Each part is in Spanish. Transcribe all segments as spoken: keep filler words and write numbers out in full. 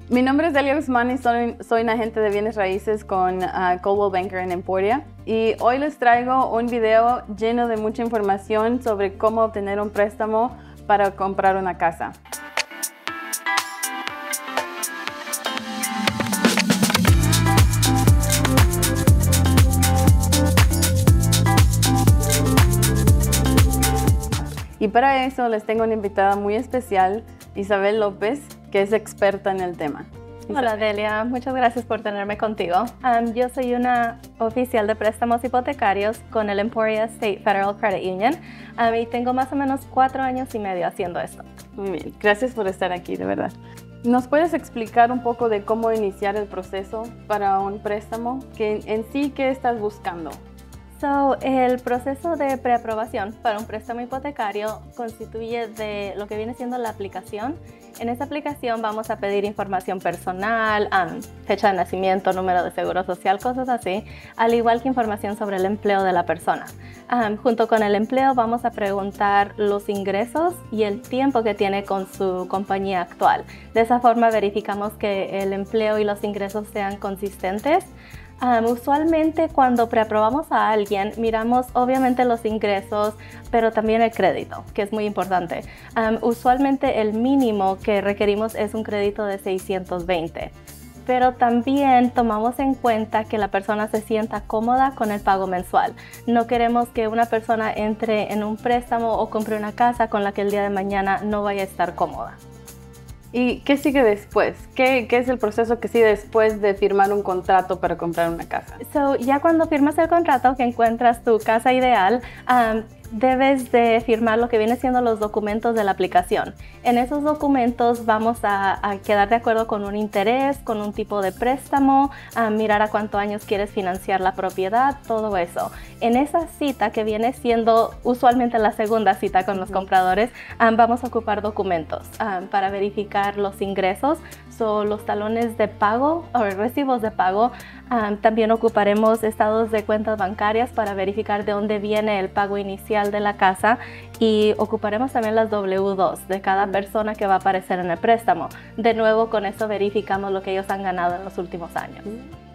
Mi nombre es Delia Guzmán y soy, soy un agente de bienes raíces con uh, Coldwell Banker en Emporia. Y hoy les traigo un video lleno de mucha información sobre cómo obtener un préstamo para comprar una casa. Y para eso les tengo una invitada muy especial, Isabel López, que es experta en el tema. Hola Delia, muchas gracias por tenerme contigo. Um, yo soy una oficial de préstamos hipotecarios con el Emporia State Federal Credit Union um, y tengo más o menos cuatro años y medio haciendo esto. Muy bien, gracias por estar aquí, de verdad. ¿Nos puedes explicar un poco de cómo iniciar el proceso para un préstamo? Que en sí, ¿qué estás buscando? So, el proceso de preaprobación para un préstamo hipotecario constituye de lo que viene siendo la aplicación. En esa aplicación vamos a pedir información personal, um, fecha de nacimiento, número de seguro social, cosas así, al igual que información sobre el empleo de la persona. Um, junto con el empleo vamos a preguntar los ingresos y el tiempo que tiene con su compañía actual. De esa forma verificamos que el empleo y los ingresos sean consistentes. Um, usualmente cuando preaprobamos a alguien miramos obviamente los ingresos, pero también el crédito, que es muy importante. Um, usualmente el mínimo que requerimos es un crédito de seiscientos veinte, pero también tomamos en cuenta que la persona se sienta cómoda con el pago mensual. No queremos que una persona entre en un préstamo o compre una casa con la que el día de mañana no vaya a estar cómoda. ¿Y qué sigue después? ¿Qué, ¿Qué es el proceso que sigue después de firmar un contrato para comprar una casa? So, ya cuando firmas el contrato, que encuentras tu casa ideal, um, debes de firmar lo que viene siendo los documentos de la aplicación. En esos documentos vamos a, a quedar de acuerdo con un interés, con un tipo de préstamo, a mirar a cuántos años quieres financiar la propiedad, todo eso. En esa cita, que viene siendo usualmente la segunda cita con los compradores, um, vamos a ocupar documentos um, para verificar los ingresos, so, los talones de pago o recibos de pago. Um, también ocuparemos estados de cuentas bancarias para verificar de dónde viene el pago inicial de la casa, y ocuparemos también las doble u dos de cada persona que va a aparecer en el préstamo. De nuevo, con eso verificamos lo que ellos han ganado en los últimos años.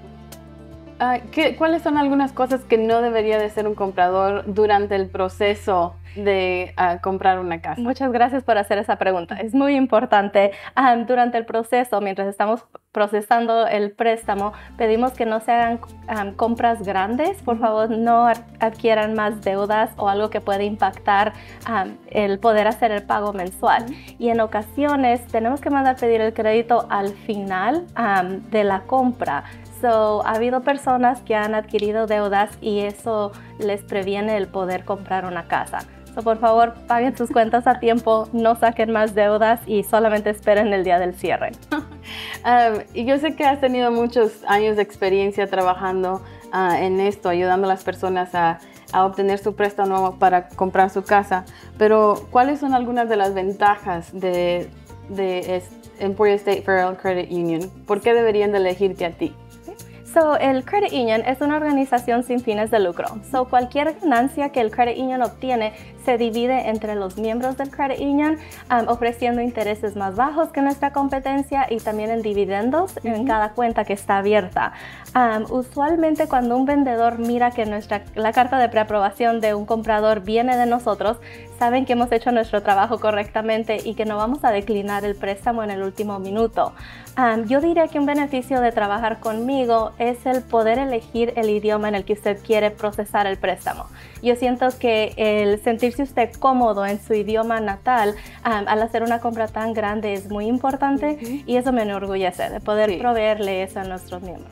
Uh, ¿qué, ¿Cuáles son algunas cosas que no debería de hacer un comprador durante el proceso de uh, comprar una casa? Muchas gracias por hacer esa pregunta. Es muy importante. Um, durante el proceso, mientras estamos procesando el préstamo, pedimos que no se hagan um, compras grandes. Por favor, no adquieran más deudas o algo que puede impactar um, el poder hacer el pago mensual. Y en ocasiones tenemos que mandar pedir el crédito al final um, de la compra. So, ha habido personas que han adquirido deudas y eso les previene el poder comprar una casa. So, por favor, paguen sus cuentas a tiempo, no saquen más deudas y solamente esperen el día del cierre. um, y yo sé que has tenido muchos años de experiencia trabajando uh, en esto, ayudando a las personas a, a obtener su préstamo para comprar su casa, pero ¿cuáles son algunas de las ventajas de, de Emporia State Federal Credit Union? ¿Por qué deberían de elegirte a ti? So, el Credit Union es una organización sin fines de lucro. So, cualquier ganancia que el Credit Union obtiene se divide entre los miembros del Credit Union, um, ofreciendo intereses más bajos que nuestra competencia y también en dividendos uh-huh. en cada cuenta que está abierta. Um, usualmente cuando un vendedor mira que nuestra, la carta de preaprobación de un comprador viene de nosotros, saben que hemos hecho nuestro trabajo correctamente y que no vamos a declinar el préstamo en el último minuto. Um, yo diría que un beneficio de trabajar conmigo es el poder elegir el idioma en el que usted quiere procesar el préstamo. Yo siento que el sentirse usted cómodo en su idioma natal um, al hacer una compra tan grande es muy importante uh-huh. y eso me enorgullece de poder sí. proveerle eso a nuestros miembros.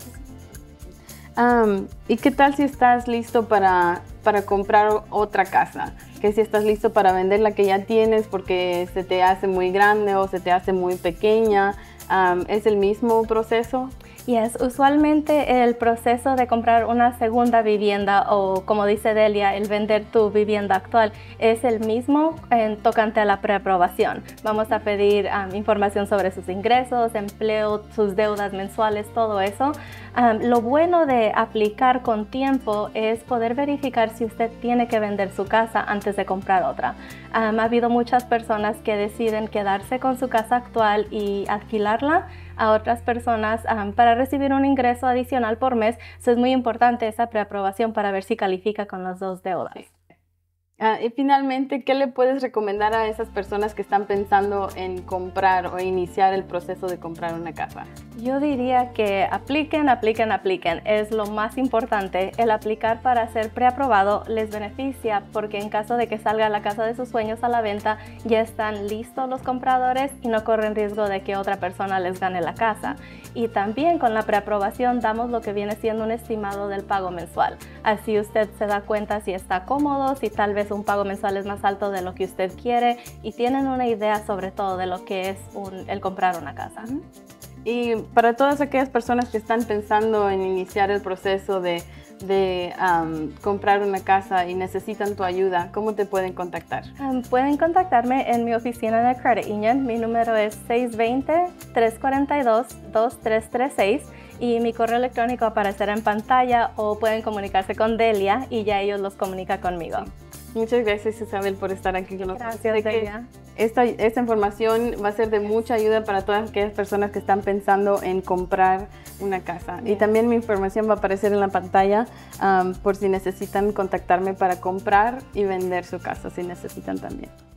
Um, ¿Y qué tal si estás listo para, para comprar otra casa? Que si estás listo para vender la que ya tienes porque se te hace muy grande o se te hace muy pequeña, um, ¿es el mismo proceso? Yes, usualmente el proceso de comprar una segunda vivienda o, como dice Delia, el vender tu vivienda actual es el mismo en tocante a la preaprobación. Vamos a pedir um, información sobre sus ingresos, empleo, sus deudas mensuales, todo eso. Um, lo bueno de aplicar con tiempo es poder verificar si usted tiene que vender su casa antes de comprar otra. Um, ha habido muchas personas que deciden quedarse con su casa actual y alquilarla a otras personas um, para recibir un ingreso adicional por mes. Eso es muy importante, esa preaprobación, para ver si califica con las dos deudas. Uh, y finalmente, ¿qué le puedes recomendar a esas personas que están pensando en comprar o iniciar el proceso de comprar una casa? Yo diría que apliquen, apliquen, apliquen. Es lo más importante. El aplicar para ser preaprobado les beneficia porque en caso de que salga la casa de sus sueños a la venta, ya están listos los compradores y no corren riesgo de que otra persona les gane la casa. Y también con la preaprobación damos lo que viene siendo un estimado del pago mensual. Así usted se da cuenta si está cómodo, si tal vez un pago mensual es más alto de lo que usted quiere y tienen una idea sobre todo de lo que es un, el comprar una casa. Uh-huh. Y para todas aquellas personas que están pensando en iniciar el proceso de, de um, comprar una casa y necesitan tu ayuda, ¿cómo te pueden contactar? Um, pueden contactarme en mi oficina en el Credit Union. Mi número es seis dos cero, tres cuatro dos, dos tres tres seis y mi correo electrónico aparecerá en pantalla o pueden comunicarse con Delia y ya ellos los comunican conmigo. Sí. Muchas gracias, Isabel, por estar aquí con nosotros. Gracias, Delia. Esta, esta información va a ser de mucha ayuda para todas aquellas personas que están pensando en comprar una casa. Bien. Y también mi información va a aparecer en la pantalla um, por si necesitan contactarme para comprar y vender su casa, si necesitan también.